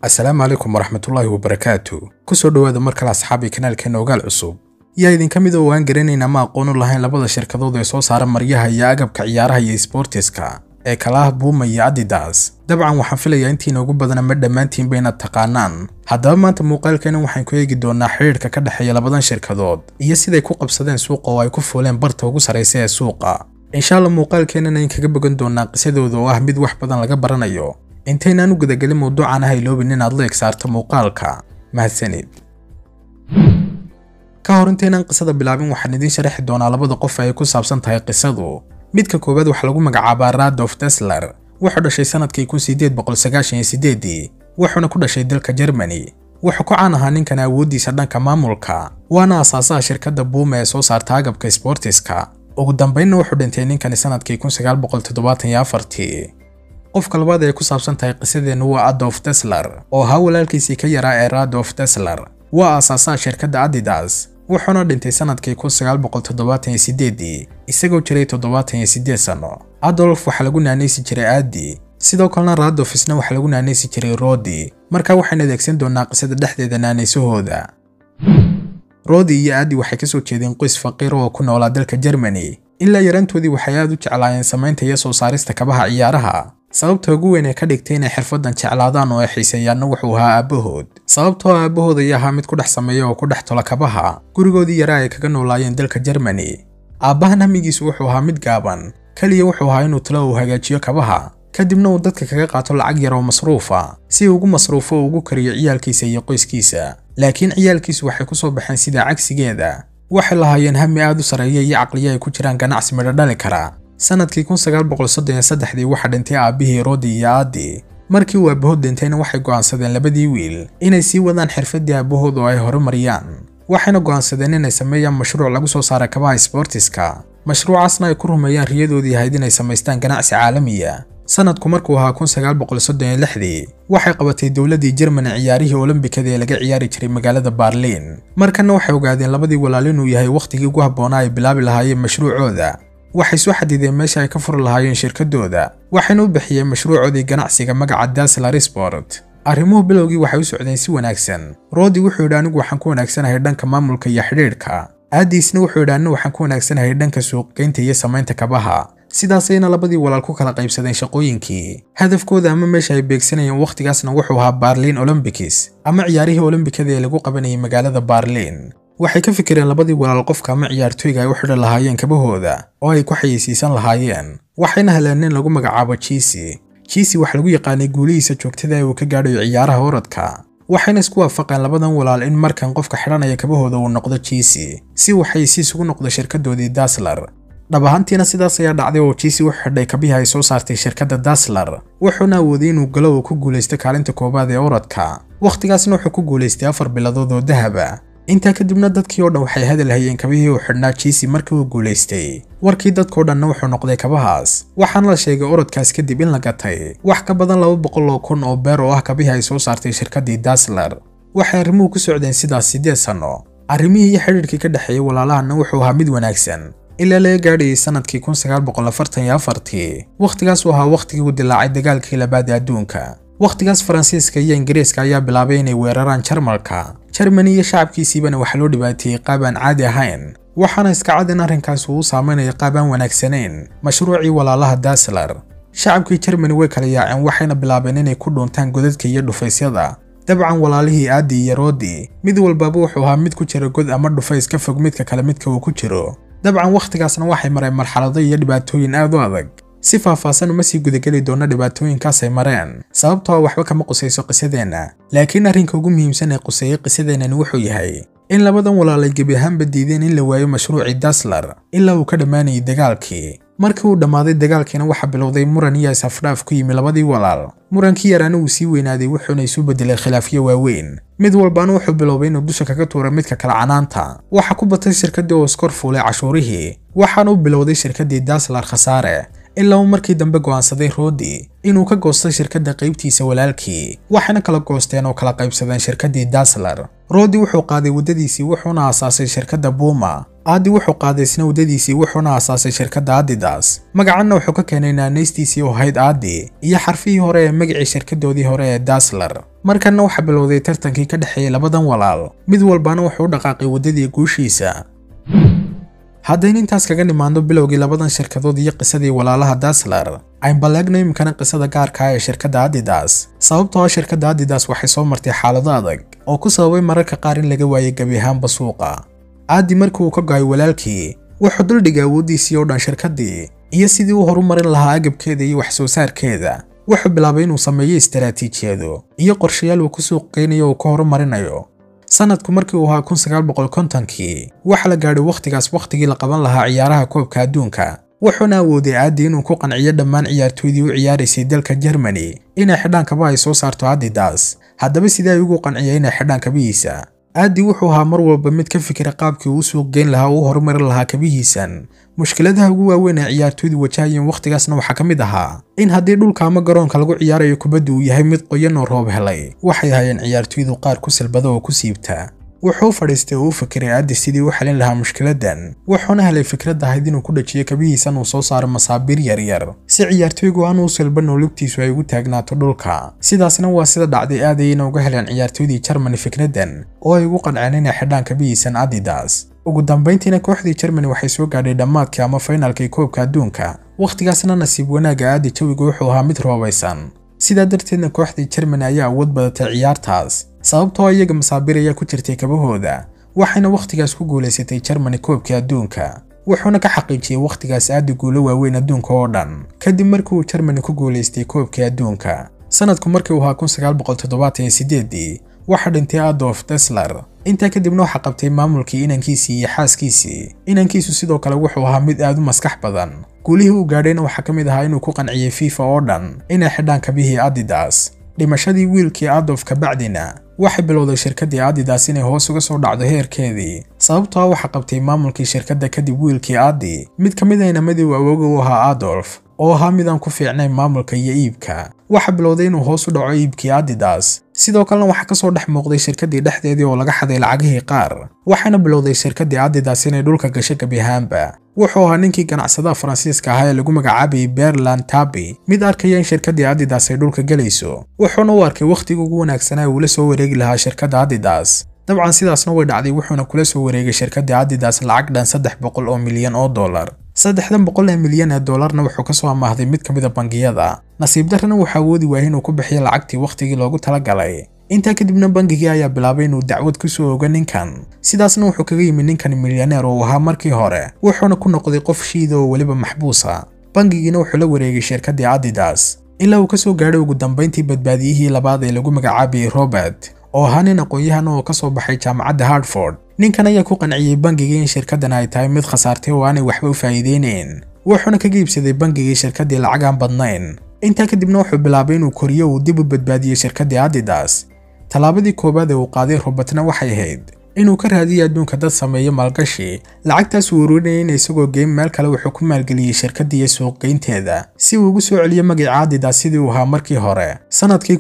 السلام عليكم ورحمة الله وبركاته كسو دواada markale asxaabi kanaalkeena ogaal cusub yaa idin kamid oo aan garanayna ma aqoon u lahayn labada shirkadood ee soo saara maryaha iyo agabka ciyaaraha iyo sportiska ee kala Puma iyo Adidas dabcan waxaan filayaa intiina ugu badan ma dhamaantiin bayna taqaanaan haddaba maanta muuqaalkeena waxaan ku eegi doonaa xiriirka ka dhaxeeya labadan shirkadood iyo siday ku qabsadeen suuqa oo ay ku fuuleen barta ugu sareysa ee suuqa insha Allah muuqaalkeena in kaga bogan doonaa qisadooda oo ah mid wax badan laga baranayo intaynaan u gudagalin mowduucan ah iloobin inaad la egsaarto muuqaalka mahadsanid ka hor intaynaan qisada bilaabin waxaan idin sharaxi doonaa labada qof ay ku saabsan tahay qisadu midka koobaad waxa lagu magacaabaa Rudolf Dassler wuxuu dhashay sanadkii 1898 wuxuuna ku dhashay dalka Germany wuxuu ku caan ahaa ninkan awoodiisa dhanka maamulka waana asaasaha shirkadda Puma ee soo saarta agabka sportiska ugu dambeynna wuxuu dhintay ninkan sanadkii 1974 qofka labaad ee ku saabsan tahay qisadeena waa Adolf Dassler oo ahaa walaalkiisii ka yaraa ee Rudolf Dassler waa asaasaha shirkadda Adidas wuxuuna dhintay sanadkii 1978 isagoo jiray 78 sano Adolf waxa lagu naanaysi jiray Adi sidoo kalena Rudolf isna waxa lagu naanaysi jiray Rodi marka waxaan adeegsan doonaa qisada dhexdeeda naanaysahooda Rodi iyo Adi waxay ka soo jeedeen qoys faqiir oo ku noolaa dalka Germany ilaa yarantoodii waxay aad u jeclaayeen samaynta iyo soo saarista kabaha ciyaaraha sababta ugu weyn ee ka dhigtay inay xirfadan jeclaadaan oo ay xiiseeyaan wuxuu ahaa aabahood sababtoo aabahood ayaa ahaa mid ku dhex sameeya oo ku dhex tola kabaha gurigoodii yaraa ay kaga noolaayeen dalka Germany aabahan hamigiisu wuxuu ahaa mid gaaban kaliya wuxuu ahaa inuu talo uu hagaajiyo kabaha kadibna uu dadka kaga qaato lacag yar oo masruufa si uu ugu masruufo oo ugu kariyo ciyaalkiisa iyo qoyskiisa laakiin ciyaalkiisu waxay ku soo baxeen sida cagsigeeda waxay lahaayeen hami aad u sareeya iyo caqliye ay ku jiraan ganacsi midho dhali kara sanadkii 1933 waxa dhintay aabihii Rodi iyo Adi markii uu aabahood dhintayna waxay go'aansadeen labadii wiil inay sii wadaan xirfadii aabahood oo ay horumariyaan waxayna go'aansadeen inay sameeyaan mashruuc lagu soo saaro kabaha sportiska mashruucaasna ay ku rumeeyaan riyadoodii ahayd inay samaystaan ganacsi caalami ah sanadku markuu ahaa 1936 waxay qabatay dawladii Germany ciyaarihii Olombikada ee laga ciyaari jiray magaalada Berlin markana waxay ogaadeen labadii walaal inuu yahay waqtigii ugu habboonaa ay bilaabi lahaayeen mashruucooda waxay soo xadideen meesha ay ka furi lahaayeen shirkadooda waxayna u bixiyeen mashruucoodii ganacsiga magaca Dassler Sport arrimuhu bilowgii waxay u socdeen si wanaagsan Rodi wuxuu yidhi anigu waxaan ku wanaagsanahay dhanka maamulka iyo xiriirka Adisna wuxuu yidhi anigu waxaan ku wanaagsanahay dhanka suuqgeynta iyo samaynta kabaha sidaasayna labadii walaal ku kala qaybsadeen shaqooyinkii hadafkooda ama meesha ay beegsanayeen waqtigaasna wuxuu ahaa Berlin Olympics ama ciyaarihii Olombikada ee lagu qabanayay magaalada Berlin waxay ka fikireen labadii walaal qofka ama ciyaartooyga ay u xidhan lahaayeen kabahooda oo ay ku xayeysiisan lahaayeen waxayna heleen nin lagu magacaabo Chisi wax lagu yaqaanay guulihiisa joogtada ee uu ka gaadhayo ciyaaraha orodka waxayna isku waafaqeen labadan walaal in markan qofka xidhanaya kabahooda uu noqdo Chisi si uu xayeysiis ugu noqdo shirkadoodii Dassler dhab ahaantiina sidaas ayaa dhacday oo Chisi wuxuu xidhay kabihi ay soo saartay shirkadda Dassler wuxuuna awooday inuu galo oo ku guulaysto kaalinta koobaad ee orodka waqtigaasna wuxuu ku guulaystay 4 biladood oo dahab ah inta kadibna dadkii oo dhan waxay hadal hayeen kabihii uu xidhnaa Chisi markii uu guulaystay warkii dadkoo dhanna wuxuu noqday kabahaas waxaana la sheegay orodkaas kadib in la gatay wax ka badan 200,000 oo beer oo ah kabihii ay soo saartay shirkaddii Dassler waxay arrimuhu ku socdeen sidaas 8 sano arrimihii iyo xiriirkii ka dhaxeeyay walaalahana wuxuu ahaa mid wanaagsan ilaa laga gaadhay sanadkii 1944 waqtigaas uu ahaa waqtigii uu dilaacay dagaalkii labaad ee adduunka waqtigaas Faransiiska iyo Ingiriiska ayaa bilaabay inay weeraraan Jarmalka Germany iyo shacabkiisiibana waxa loo dhibaateeyay qaab aan caadi ahayn waxaana iska cad in arrinkaas uu saameynaya qaab aan wanaagsanayn mashruucii walaalaha Dassler shacabkii Germany way kala yaaceen waxayna bilaabeen inay ku dhuuntaan godadka iyo dhufaysyada dabcan walaalihii Adi iyo Rodi mid walbaaba wuxuu ahaa mid ku jira god ama dhufays ka fog midka kale midka uu ku jiro dabcan waqtigaasna waxay mareen marxalado iyo dhibaatooyin aad u adag si faahfaahsan uma sii gudagali doona dhibaatooyinkaas ay mareen sababtoo waxba kama qusayso qisadeena laakiin arrinka ugu muhiimsan ee qusayay qisadeenani wuxuu yahay in labadan walaal ay gebi ahaanba diideen in la waayo mashruucii Dassler ilaa uu ka dhammaanayay dagaalkii markii uu dhammaaday dagaalkiina waxa bilowday muran iyo isafdhaaf ku yimi labadii walaal murankii yaraana uu sii weynaaday wuxuuna isu bedelay khilaafyo waaweyn mid walbaana wuxuu biloobay inuu dusha kaga tuuro midka kala canaanta waxa ku batay shirkaddii oo iskor fuulay cashuurihii waxaana u bilowday shirkaddii Dassler khasaare ilaa uu markii dambe go'aansaday Rodi inuu ka goosto shirkadda qaybtiisa walaalkii waxayna kala goosteen oo kala qaybsadeen shirkaddii Dassler Rodi wuxuu qaaday wadadiisii wuxuuna aasaasay shirkadda Puma Adi wuxuu qaaday isna wadadiisii wuxuuna aasaasay shirkadda Adidas. Magacanna wuxuu ka keenay naanaystiisii oo ahayd Adi iyo xarfihii hore ee magacii shirkadoodii hore ee Dassler. Markanna waxa bilowday tartankii ka dhaxeeyay labadan walaal, mid walbana wuxuu u dhaqaaqay wadadii guushiisa. haddaynu intaas kaga nimaano bilowgii labadan shirkadood iyo qisadii walaalaha Dassler, ay balaagno imkana qisada gaarka ah ee shirkadda Adidas. Sababtoo ah shirkadda Adidas waxay soo martay xaalado adag oo ku sababay mararka qaar in laga waayay gabi ahaanba suuqa. Adi markii uu ka go'ay walaalkii, wuxuu duldhigay awoodiisii oo dhan shirkaddii iyo sidii uu horumarin lahaa agabkeeda iyo wax soo saarkeeda. Wuxuu bilaabay inuu sameeyo istaraatiijiyado iyo qorshayaal uu ku suuq geynayo oo ku horumarinayo. sanadku markii uu ahaa 1950kii waxa la gaadhay waqtigii la qaban lahaa ciyaaraha koobka adduunka. wuxuuna awooday Adi inuu ku qanciyo dhammaan ciyaartoydii u ciyaaraysay dalka Germany inay xidhaan kaba ay soo saarto Adidas. haddaba sidee ugu qanciyay inay xidhaan kabihiisa? Adi wuxuu ahaa mar walba mid ka fikira qaabkii uu suuq geyn lahaa oo horumarin lahaa kabihiisan. mushkiladaha ugu waaweyn ee ciyaartoydu wajahayeen waqtigaasna waxaa ka mid ahaa in haddii dhulka ama garoonka lagu ciyaarayo kubaddu uu yahay mid qoyan oo roob helay, waxay hayeen ciyaartoydu qaar ku silbada oo ku siibta. wuxuu fadhiistay oo u fikiray Adi sidii u xalin lahaa mushkiladan. wuxuuna helay fikrad ahayd inuu ku dhajiyo kabihiisan uu soo saaro masaabiir yaryar si ciyaartoygu aanu u silban oo lugtiisu ay ugu taagnaato dhulka. sidaasna waa sida dhacday Adi inay uga heleen ciyaartoydii Germany fikradan oo ay ugu qanceen inay xidhaan kabihiisan Adidas. ugu dambeyntiina kooxdii Germany waxay soo gaadhay dhammaadkii ama finalkii koobka adduunka. waqtigaasna nasiib wanaaga Adi jawigu wuxuu ahaa mid roobaysan. sidaa darteedna kooxdii Germany ayaa awood badatay ciyaartaas, sababtoo ah iyaga masaabiir ayaa ku jirtay kabahooda. waxayna waqtigaas ku guuleysatay Germany koobka adduunka. wuxuuna ka xaqiijiyay waqtigaas Adi guulo waaweyn adduunka oo dhan kadib markii uu Germany ku guuleystay koobka adduunka. sanadku markii uu ahaa 1978 waxa dhintay Adolf Dassler. intaa kadibna waxa qabtay maamulkii inankiisii iyo xaaskiisii. inankiisu sidoo kale wuxuu ahaa mid aad u maskax badan. guulihii uu gaadhayna waxaa ka mid ahaa inuu ku qanciyay FIFA oo dhan inay xidhaan kabihii Adidas. dhimashadii wiilkii Adolf ka bacdina waxay bilowday shirkaddii Adidas inay hoos uga soo dhacdo heerkeedii. sababtoo ah waxa qabtay maamulkii shirkadda kadib wiilkii Adi, mid ka mid ah inamadii uu awooga u ahaa Adolf oo ahaa mid aan ku fiicnayn maamulka iyo iibka. waxa bilowday inuu hoos u dhaco iibkii Adidas. sidoo kalena waxa ka soo dhex muuqday shirkaddii dhexdeedii oo laga xaday lacagihii qaar. waxaana bilowday shirkaddii Adidas inay dhulka gashay gabi ahaanba. wuxuu ahaa ninkii ganacsadaha Faransiiska ahaa ee lagu magacaabayay Berland Tabi mid arkaya in shirkaddii Adidas ay dhulka galayso. wuxuuna u arkay waqtigii ugu wanaagsanaa uu la soo wareegi lahaa shirkadda Adidas. dabcan sidaasna way dhacday, wuxuuna kula soo wareegay shirkaddii Adidas lacag dhan 300 milyan oo dollar. 300 milyan ee dollarna wuxuu ka soo amaahday mid ka mid ah bangiyada. nasiib darrana waxa awoodi waayay inuu ku bixiyo lacagtii waqtigii loogu talagalay. intaa kadibna bangigii ayaa bilaabay inuu dacwad ku soo oga ninkan. sidaasna wuxuu kaga yimid ninkan milyaneer oo ahaa markii hore, wuxuuna ku noqday qof shiida oo weliba maxbuusa. bangigiina wuxuu la wareegay shirkaddii Adidas ilaa uu ka soo gaadhay ugu dambeyntii badbaadiyihii labaad ee lagu magacaabayay Robert oo ahaa nin aqoon-yahan oo ka soo baxay jaamacadda Hartford. ninkan ayaa ku qanciyay bangigii in shirkaddan ay tahay mid khasaartay oo aanay waxba u faa'iideynayn. wuxuuna kaga iibsaday bangigii shirkaddii lacag aan badnayn. intaa kadibna wuxuu bilaabay inuu koriyo uu dib u badbaadiyay shirkaddii Adidas. tallaabadii koobaad ee uu qaaday Robertna waxay ahayd inuu ka raadiyo adduunka dad sameeyo maalgashi. lacagtaas uu ururinayay in isagoo geyn meel kale wuxuu ku maalgeliyay shirkaddii iyo suuqgeynteeda si uu ugu soo celiyo magaca Adidas sidii uu ahaa markii hore. sanadkii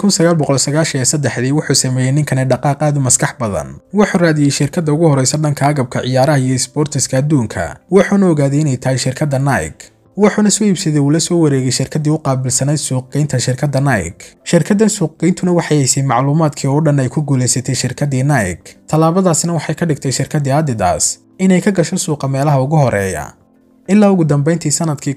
1993 wuxuu sameeyay ninkani dhaqaaq aad u maskax badan. wuxuu raadiyay shirkadda ugu horeysa dhanka agabka ciyaaraha iyo sportiska adduunka. wuxuuna ogaaday inay tahay shirkadda Nike. wuxuuna soo iibsaday uu la soo wareegay shirkaddii u qaabilsanayd suuqgeynta shirkadda Nike. shirkaddan suuqgeyntuna waxay haysay macluumaadkii oo dhan ay ku guuleysatay shirkaddii Nike. tallaabadaasna waxay ka dhigtay shirkaddii Adidas inay ka gasho suuqa meelaha ugu horeeya. ilaa ugu dambeyntii sanadkii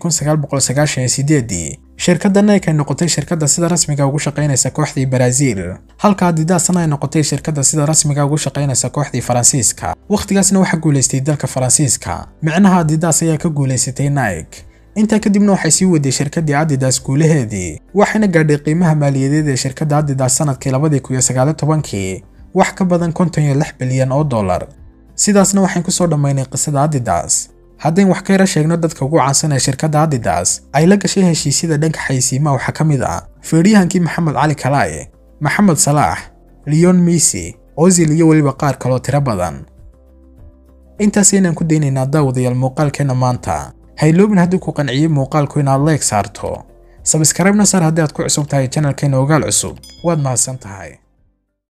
1998 shirkadda Nike ay noqotay shirkadda sida rasmiga ugu shaqeynaysa kooxdii Brazil, halka Adidasna ay noqotay shirkadda sida rasmiga ugu shaqeynaysa kooxdii Faransiiska. waqtigaasna waxa guuleystay dalka Faransiiska, micnaha Adidas ayaa ka guuleysatay Nike. intaa kadibna waxay sii waday shirkaddii Adidas guulaheedii, waxayna gaadhay qiimaha maaliyadeed ee shirkadda Adidas sanadkii 2019 wax ka badan 56 bilyan oo dollar. sidaasna waxaan ku soo dhamaynay qisada Adidas. haddaan wax ka yara sheegno dadka ugu caansan ee shirkadda Adidas ay la gashay heshiisyada dhanka xayeysiimaha waxaa ka mid ah feedhiyahankii Maxamed Cali Kalaaye, Maxamed Salaah, Lionel Messi, Ozil iyo weliba qaar kaloo tiro badan. intaas ayaan ku daynaynaa daawadayaal muuqaalkeena maanta. hayloobin haddii ku qanciyay muuqaalku inaad like saarto. subscribe na saar haddii aad ku cusub tahay channelkeena Ogaal Cusub. waad mahadsan tahay.